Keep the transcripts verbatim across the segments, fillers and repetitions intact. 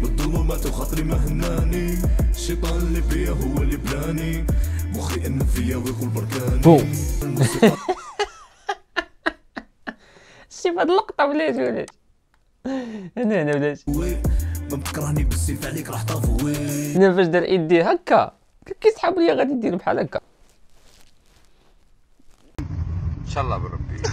بالظلمات وخاطري ما هناني، الشيطان اللي فيا هو اللي بلاني، مخي ان فيا ويقول بركاني. شوف هاد اللقطة بلاتي ولات انا هنا بلاتي ما بتكرهني بالسيف عليك راح طافوي. انا فاش دار ايديه هكا كيسحب ليا غادي ندير بحال هكا ان شاء الله بربي.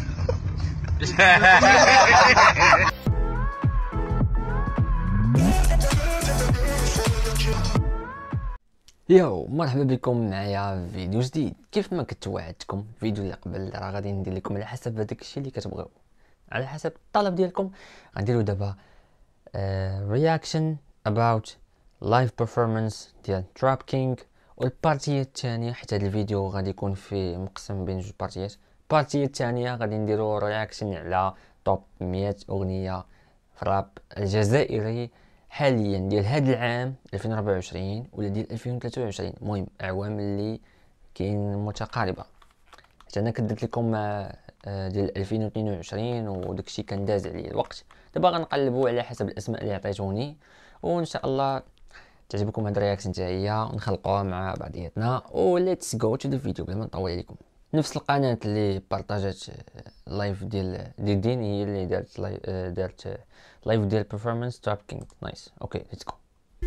ياو مرحبا بكم معايا في فيديو جديد. كيف ما كنت وعدتكم الفيديو اللي قبل راه غادي ندير لكم على حسب هذاك الشيء اللي كتبغيو، على حسب الطلب ديالكم. غنديروا دابا رياكشن اباوت لايف بيرفورمانس ديال تراب كينغ، والبارتيه الثانيه حيت هذا الفيديو غادي يكون فيه مقسم بين جوج بارتيات. البارتيه الثانيه غادي نديروا رياكشن على توب مية اغنيه في الراب الجزائري حاليا ديال هذا العام ألفين وأربعة وعشرين ولا ديال ألفين وثلاثة وعشرين، المهم اعوام اللي كاين متقاربه. حيت انا كدرت لكم ديال ألفين واثنين وعشرين وداكشي كان داز عليه الوقت. دابا غنقلبوا على حسب الاسماء اللي عطيتوني، وان شاء الله تعجبكم هاد الرياكشن تاعي ونخلقوها مع بعضياتنا. و ليتس جو تو ذا فيديو بلا ما نطول عليكم. نفس القناه اللي بارطاجات اللايف ديال ديال دين هي اللي دارت لايف دارت لايف ديال بيرفورمانس تراب كينغ. نايس اوكي ليتس جو.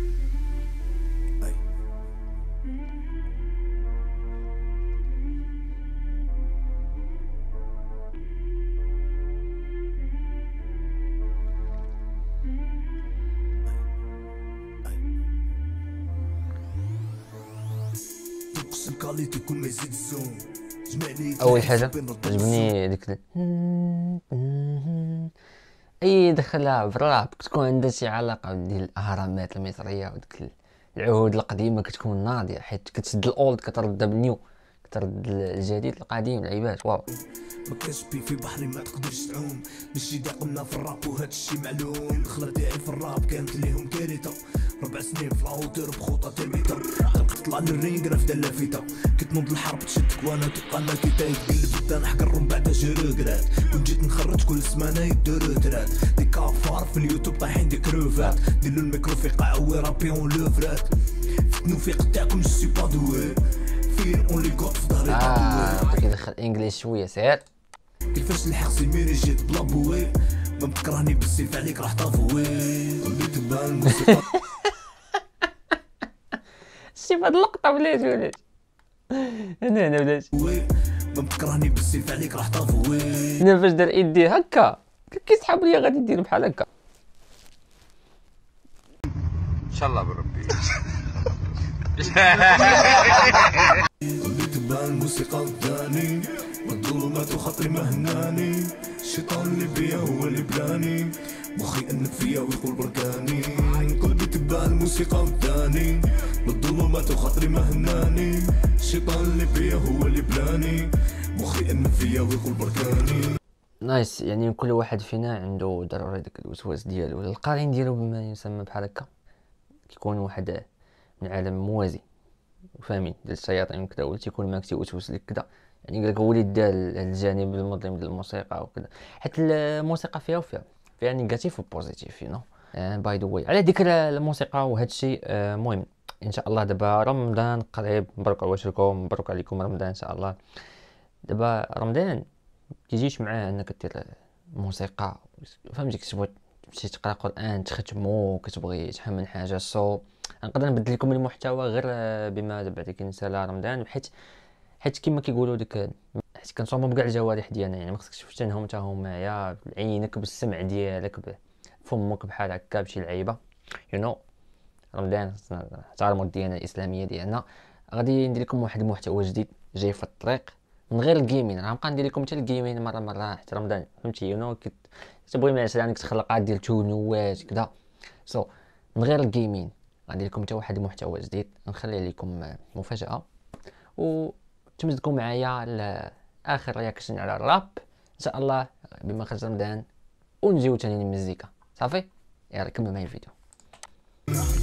اول حاجه عجبني ديك اي دخلها بالراب كتكون عندها شي علاقه ديال الاهرامات المصريه وديك العهود القديمه كتكون ناضيه، حيت كتسد الاولد كترد بالنيو، كترد الجديد القديم العباد. واو ما كاش بي في بحري ما تقدرش تعوم، ماشي داقنا في الراب وهاد الشي معلوم. الخلا تاعي في الراب كانت ليهم كارثه، ربع سنين في العوتر بخطه ترميته، تلقى طلع للرينغ راه فدا لافيته. كنت نوض الحرب تشدك وانا تلقى انا كي تايت قلب بدا نحقر من بعد جرقرات. كنت جيت نخرج كل سمانه يديرو ترات، دي كافار في اليوتيوب طايحين دي كروفات، ديرلو الميكرو في قاع ورابيون لوفرات. فتنو في قتاعكم جو سي با دوي، فين اونلي غوت في ظهري اه كيدخل انجليش شويه سير. كيفاش الحق ميري جيت بلا بوي، ما بتكرهني بالسيف عليك راح طافوي. قلبي تبان الموسيقى. شوف هاد اللقطه بلاتي ولات انا هنا بلاتي ما بتكرهني بالسيف عليك راح طافوي. انا فاش دار ايديه هكا كيسحب ليا غادي ندير بحال هكا ان شاء الله بربي. قلبي تبان الموسيقى وداني، بالظلمات وخاطري ما هناني، الشيطان اللي فيا هو اللي بلاني، مخي انك فيا ويقول بركاني. قلبي تبان الموسيقى وداني، بالظلمات وخاطري ما هناني، الشيطان اللي فيا هو اللي بلاني، مخي انك فيا ويقول بركاني. نايس. يعني كل واحد فينا عنده ضروري داك الوسواس ديالو ولا القرين ديالو بما يسمى بحال هكا، كيكون واحد من عالم موازي فاهمين ديال الشياطين وكذا، ولا تيكون معاك تيوسوس لك كذا. يعني قال لك هو اللي دا الجانب المظلم ديال الموسيقى وكذا، حيت الموسيقى فيها وفيها فيها نيجاتيف وبوزيتيف يو نو باي ذا واي. على ذكر الموسيقى وهذا الشيء المهم ان شاء الله دابا رمضان قريب، مبروك عليكم مبروك عليكم رمضان ان شاء الله. دابا رمضان كيجيش معاه انك دير موسيقى فهمتي، كتبغي تمشي تقرا قران تختمو كتبغي تحمل حاجه سو نقدر نبدل لكم المحتوى غير بما بعد كنسالى رمضان، حيت حيت كما كيقولوا ديك حيت كنصوموا بكاع الجوارح ديالنا. يعني ما خصكش تفتنهم حتى هما معايا بعينك بالسمع ديالك بفمك بحال هكا بشي لعيبه يو نو. رمضان احترموا الديانه الاسلاميه ديالنا. غادي ندير لكم واحد المحتوى جديد جاي في الطريق من غير الجيمين، راه نبقى ندير لكم حتى الجيمين مره مره حتى رمضان فهمتي يو نو. كتبغي مثلا تخلقات ديال تونوات كذا سو so, من غير الجيمين غندير لكم حتى واحد المحتوى جديد نخلي لكم مفاجاه، وتمزقوا معايا لاخر رياكشن على الراب ان شاء الله بما خرج رمضان، ونجيو ثاني المزيكا صافي. يلا كمل معايا الفيديو.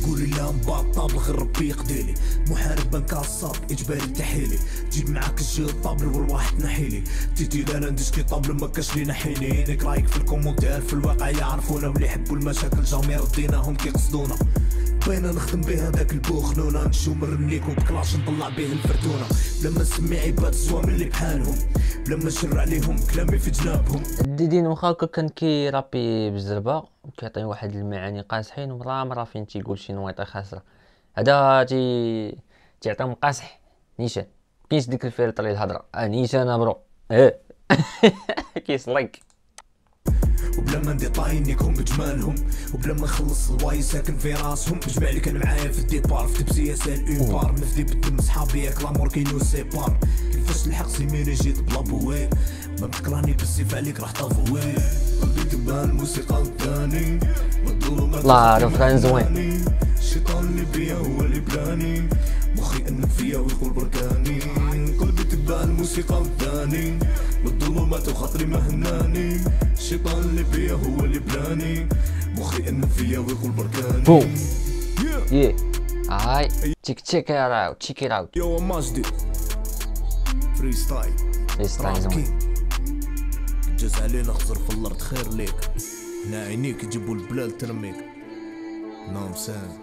قولي لا مبطل غير ربي يقديلي، محارب بنكاصاب اجباري تحيلي، جيب معاك الجي الطابل والواحد نحيلي، تيتي لا نديش كي طابل ما كاش لي نحيني، نيك رايك في الكومونتير في الواقع يعرفونا، واللي يحبوا المشاكل جامي رديناهم كيقصدونا، بغينا نخدم بيه هداك البوخنونة، نشو مرنيك وبكلاش نطلع بيه الفرتونة، بلا ما نسمي عباد سوا من اللي بحالهم، بلا ما نشرع عليهم كلامي في جنابهم. ديدين واخا هكا كان كيرابي بالزربه وكيعطي واحد المعاني قاصحين، ومرة مرة فين تيقول شي نويطه خاسره، هذا تي تيعطيهم قاصح نيشان، كاينش ديك الفلتر الهضره اه نيشان برو اه كيسلك. وبلا ما ندي طاينيكهم بجمالهم، وبلا ما نخلص الواي ساكن في راسهم، بجمع اللي كان معايا في الديبار في تبسيه سال اون بار، نفدي بالدم صحابي ياك لامور كينو سيبار، كيفاش الحق سيميني جيت بلا بوي، ما بتكرهني بالسيف عليك راح طافوي، قلبي تبان الموسيقى الثاني، الله رفران زوين، الشيطان اللي بيا هو اللي بلاني، مخي انك فيا ويقول بركاني، قلبي تبان الموسيقى الثاني، بالظلمات وخاطري ما هناني، الشيطان اللي بيا هو اللي بلاني، مخي انك فيا ويقول بركاني. بوم يه هاي تشيك تشيك اوت تشيك ات اوت. يو ماجدي فري ستايل فري ستايل زوين، جاز علينا خزر في الارض خير ليك، هنا عينيك يجيبوا البلاد ترميك، نام سام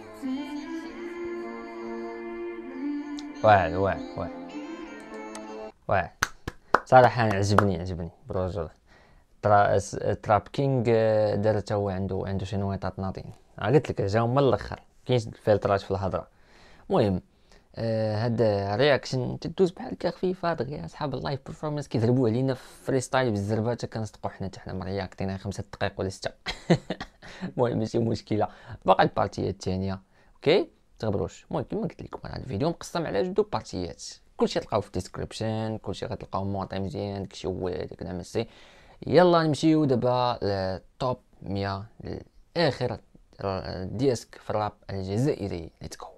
واعر واعر واعر واعر صراحة عجبني عجبني برجل. ترا تراب كينغ دار حتى هو عنده عنده شي نويطات ناضين، قلت لك جاو من الاخر كاينش الفلترات في الهضره. المهم آه هذا رياكشن تدوز بحال هكا خفيفه دغيا اصحاب اللايف بيرفورمانس كيضربوا علينا في فري ستايل بالزربات، كنصدقوا حنا حتى حنا مرياكطين خمسة دقائق ولا ستة. المهم ماشي مشكله، باقا البارتيات الثانيه اوكي تغبروش. المهم كما قلت لكم هذا الفيديو مقسم على جوج بارتيات، كلشي تلقاو في الديسكريبشن، كلشي غتلقاو مواطن مزيان داكشي هو داك نعمسي. يلا نمشيو دابا للتوب مية الاخر ديسك في الراب الجزائري. ليتس جو.